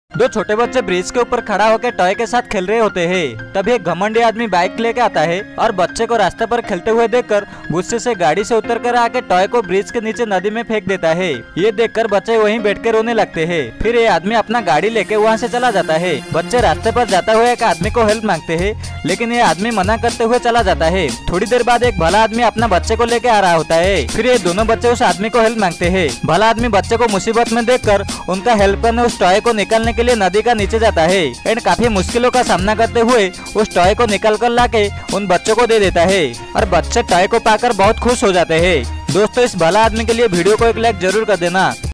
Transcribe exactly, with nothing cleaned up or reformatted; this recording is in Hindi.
दो छोटे बच्चे ब्रिज के ऊपर खड़ा होकर टॉय के साथ खेल रहे होते हैं। तभी एक घमंडी आदमी बाइक लेके आता है और बच्चे को रास्ते पर खेलते हुए देखकर गुस्से से गाड़ी से उतर कर आके टॉय को ब्रिज के नीचे नदी में फेंक देता है। ये देखकर बच्चे वहीं बैठकर रोने लगते हैं। फिर ये आदमी अपना गाड़ी लेके वहाँ से चला जाता है। बच्चे रास्ते पर जाता हुए एक आदमी को हेल्प मांगते हैं, लेकिन ये आदमी मना करते हुए चला जाता है। थोड़ी देर बाद एक भला आदमी अपना बच्चे को लेके आ रहा होता है। फिर ये दोनों बच्चे उस आदमी को हेल्प मांगते हैं। भला आदमी बच्चे को मुसीबत में देखकर उनका हेल्प करने उस टॉय को निकालने के लिए नदी का नीचे जाता है एंड काफी मुश्किलों का सामना करते हुए उस टॉय को निकाल कर लाके उन बच्चों को दे देता है और बच्चे टॉय को पाकर बहुत खुश हो जाते हैं। दोस्तों, इस भला आदमी के लिए वीडियो को एक लाइक जरूर कर देना।